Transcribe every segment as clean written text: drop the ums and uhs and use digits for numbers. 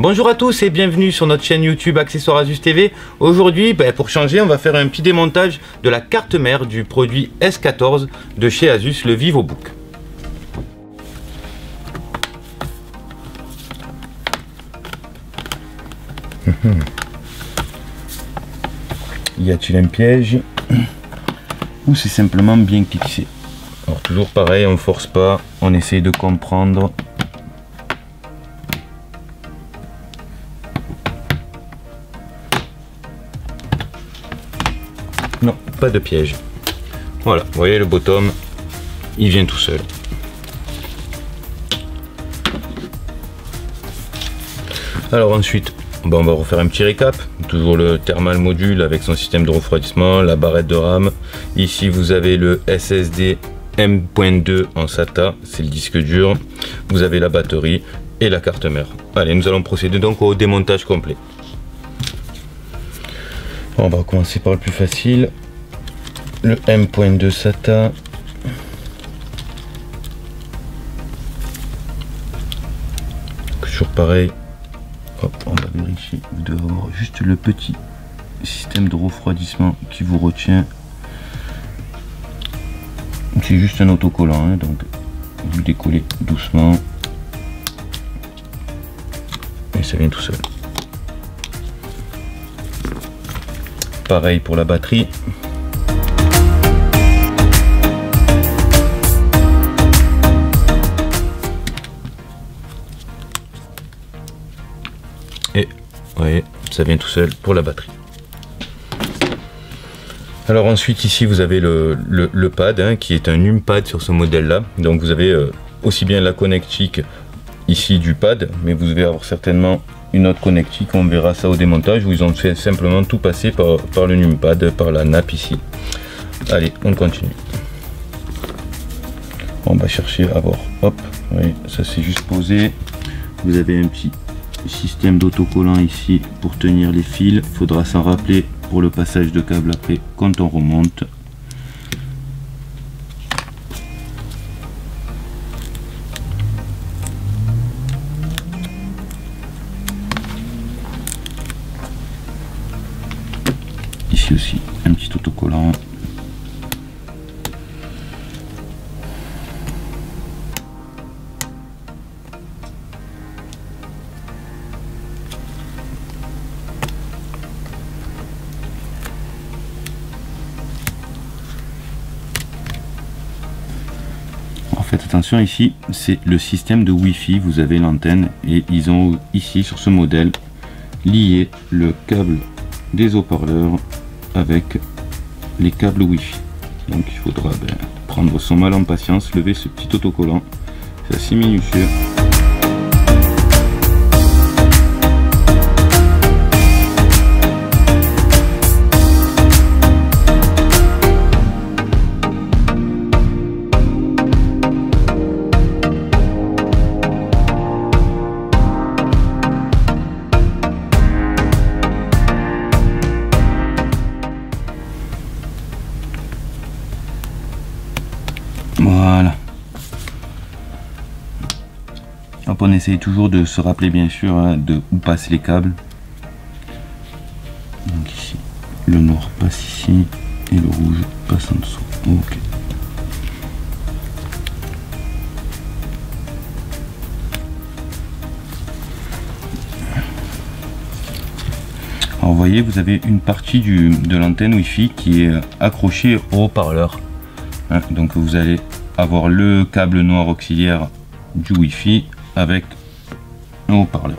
Bonjour à tous et bienvenue sur notre chaîne YouTube Accessoires Asus TV. Aujourd'hui, pour changer, on va faire un petit démontage de la carte mère du produit S14 de chez Asus, le VivoBook. Y a-t-il un piège ou c'est simplement bien fixé? Alors toujours pareil, on force pas, on essaye de comprendre. Non, pas de piège. Voilà, vous voyez le bottom, il vient tout seul. Alors ensuite, on va refaire un petit récap. Toujours le thermal module avec son système de refroidissement, la barrette de RAM. Ici vous avez le SSD M.2 en SATA, c'est le disque dur. Vous avez la batterie et la carte mère. Allez, nous allons procéder donc au démontage complet. On va commencer par le plus facile, le M.2 SATA. Toujours pareil, hop, on va vérifier, vous devez avoir juste le petit système de refroidissement qui vous retient. C'est juste un autocollant, hein, donc vous décollez doucement et ça vient tout seul. Pareil pour la batterie. Et vous voyez, ça vient tout seul pour la batterie. Alors ensuite ici vous avez le pad, hein, qui est un numpad sur ce modèle là. Donc vous avez aussi bien la connectique ici du pad, mais vous devez avoir certainement une autre connectique, on verra ça au démontage, où ils ont fait simplement tout passer par le numpad, par la nappe ici. Allez, on continue. On va chercher à voir, hop, oui, ça c'est juste posé. Vous avez un petit système d'autocollant ici pour tenir les fils, il faudra s'en rappeler pour le passage de câble après quand on remonte. Ici aussi un petit autocollant. Faites attention, ici c'est le système de Wi-Fi, vous avez l'antenne et ils ont ici sur ce modèle lié le câble des haut-parleurs avec les câbles Wi-Fi. Donc il faudra prendre son mal en patience, lever ce petit autocollant, c'est assez minutieux. Voilà. Hop, on essaye toujours de se rappeler bien sûr, hein, de où passent les câbles. Donc ici, le noir passe ici et le rouge passe en dessous. Ok. Alors vous voyez, vous avez une partie de l'antenne Wi-Fi qui est accrochée au haut-parleur. Hein, donc vous allez avoir le câble noir auxiliaire du Wi-Fi avec un haut-parleur.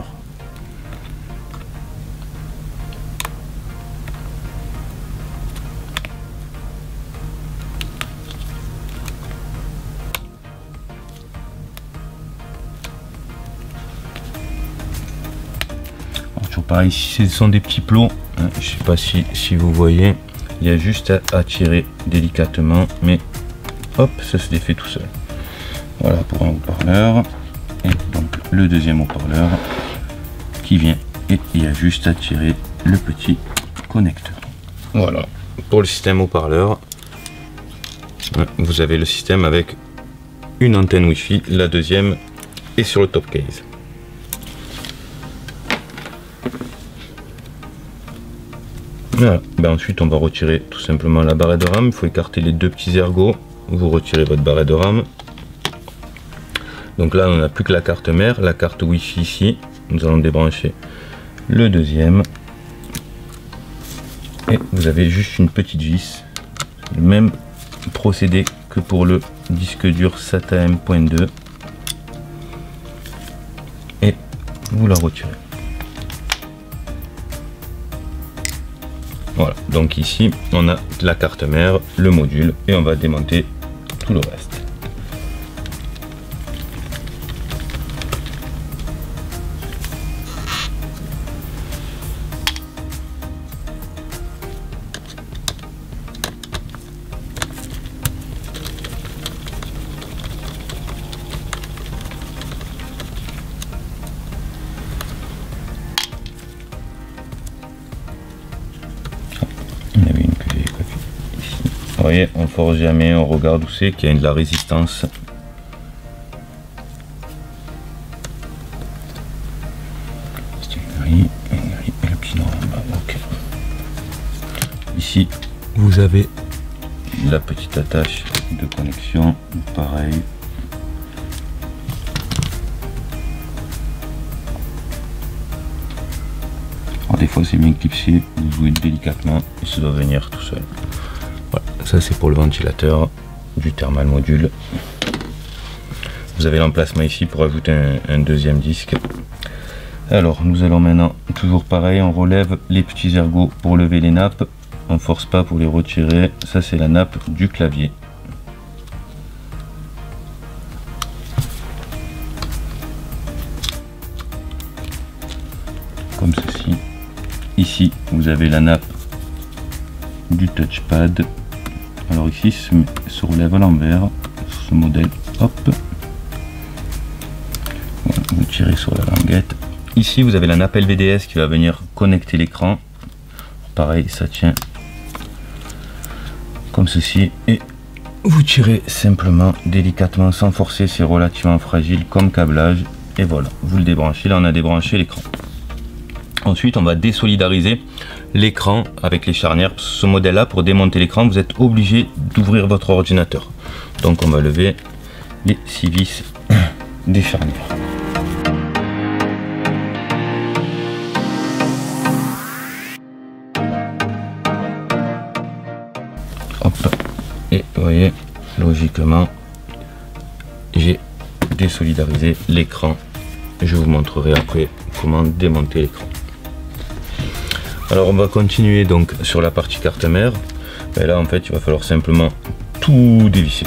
Alors, toujours pareil, ici ce sont des petits plots, hein, je sais pas si vous voyez, il y a juste à tirer délicatement, mais hop, ça se défait tout seul. Voilà pour un haut-parleur. Et donc le deuxième haut-parleur qui vient. Et il y a juste à tirer le petit connecteur. Voilà. Pour le système haut-parleur, vous avez le système avec une antenne Wi-Fi. La deuxième est sur le top case. Voilà. Ben ensuite on va retirer tout simplement la barrette de RAM. Il faut écarter les deux petits ergots. Vous retirez votre barrette de RAM. Donc là on n'a plus que la carte mère, la carte Wi-Fi ici. Nous allons débrancher le deuxième. Et vous avez juste une petite vis. Le même procédé que pour le disque dur SATA M.2. Et vous la retirez. Voilà, donc ici on a la carte mère, le module, et on va démonter tout le reste. On avait une que j'ai pas vue ici. Vous voyez, on force jamais, on regarde où c'est qu'il y a de la résistance. C'est une grille et le petit noir en bas. Ok. Ici, vous avez la petite attache de connexion, pareil. Alors des fois c'est bien clipsé, vous jouez délicatement et ça doit venir tout seul. Voilà, ça c'est pour le ventilateur du thermal module. Vous avez l'emplacement ici pour ajouter un deuxième disque. Alors nous allons maintenant, toujours pareil, on relève les petits ergots pour lever les nappes. On force pas pour les retirer. Ça c'est la nappe du clavier. Comme ceci. Ici, vous avez la nappe du touchpad. Alors ici, se relève à l'envers sur ce modèle. Hop. Voilà, vous tirez sur la languette. Ici, vous avez la nappe LVDS qui va venir connecter l'écran. Pareil, ça tient comme ceci. Et vous tirez simplement, délicatement, sans forcer. C'est relativement fragile comme câblage. Et voilà, vous le débranchez. Là, on a débranché l'écran. Ensuite, on va désolidariser l'écran avec les charnières. Ce modèle-là, pour démonter l'écran, vous êtes obligé d'ouvrir votre ordinateur. Donc, on va lever les 6 vis des charnières. Hop. Et vous voyez, logiquement, j'ai désolidarisé l'écran. Je vous montrerai après comment démonter l'écran. Alors on va continuer donc sur la partie carte mère. Et là en fait il va falloir simplement tout dévisser.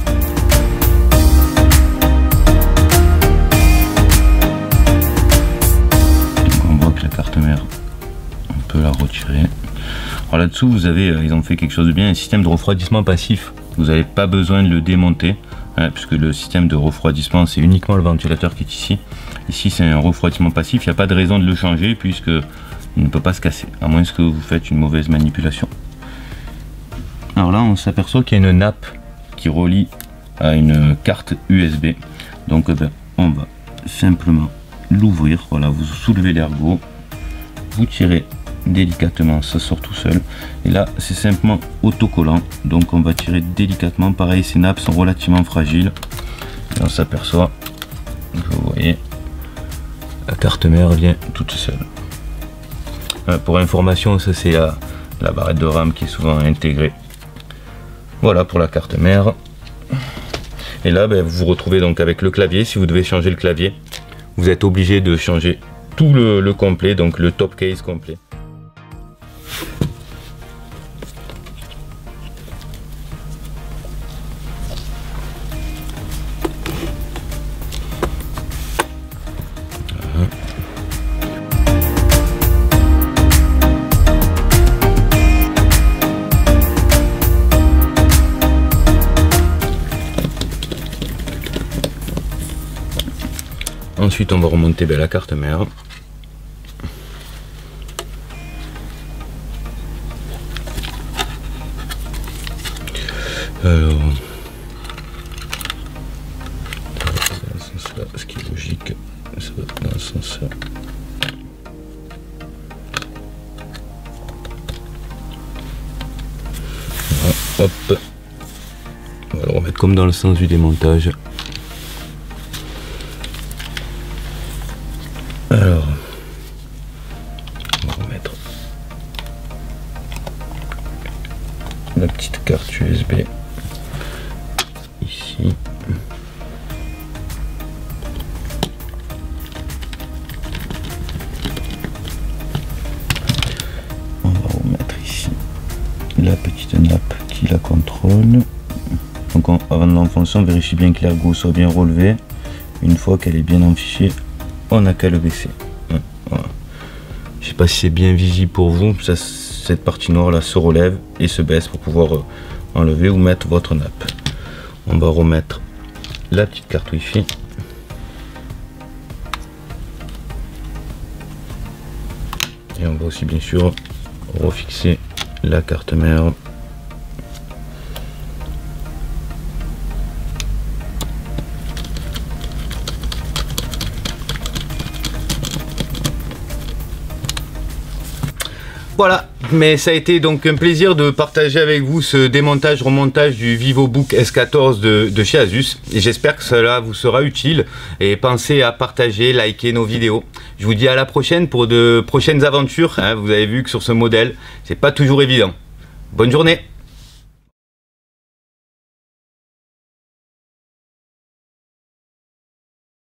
Donc on voit que la carte mère, on peut la retirer. Alors là-dessous vous avez, ils ont fait quelque chose de bien, un système de refroidissement passif. Vous n'avez pas besoin de le démonter, hein, puisque le système de refroidissement c'est uniquement le ventilateur qui est ici. Ici c'est un refroidissement passif, il n'y a pas de raison de le changer puisque il ne peut pas se casser, à moins que vous faites une mauvaise manipulation. Alors là, on s'aperçoit qu'il y a une nappe qui relie à une carte USB. Donc on va simplement l'ouvrir. Voilà, vous soulevez l'ergot, vous tirez délicatement, ça sort tout seul. Et là, c'est simplement autocollant. Donc on va tirer délicatement. Pareil, ces nappes sont relativement fragiles. Et on s'aperçoit, vous voyez, la carte mère vient toute seule. Pour information, ça c'est la barrette de RAM qui est souvent intégrée. Voilà pour la carte mère. Et là, vous vous retrouvez donc avec le clavier. Si vous devez changer le clavier, vous êtes obligé de changer tout le complet, donc le top case complet. Ensuite, on va remonter la carte mère. Alors, ce qui est logique, ça va dans ce sens-là. Hop. On va le remettre comme dans le sens du démontage. Alors, on va remettre la petite carte USB ici. On va remettre ici la petite nappe qui la contrôle. Donc avant de l'enfoncer, on vérifie bien que l'ergot soit bien relevé. Une fois qu'elle est bien enfichée, on n'a qu'à le baisser. Voilà. Je sais pas si c'est bien visible pour vous, cette partie noire là se relève et se baisse pour pouvoir enlever ou mettre votre nappe. On va remettre la petite carte Wi-Fi. Et on va aussi bien sûr refixer la carte mère. Voilà, mais ça a été donc un plaisir de partager avec vous ce démontage remontage du VivoBook S14 de chez Asus, et j'espère que cela vous sera utile, et pensez à partager, liker nos vidéos. Je vous dis à la prochaine pour de prochaines aventures, hein. Vous avez vu que sur ce modèle c'est pas toujours évident. Bonne journée.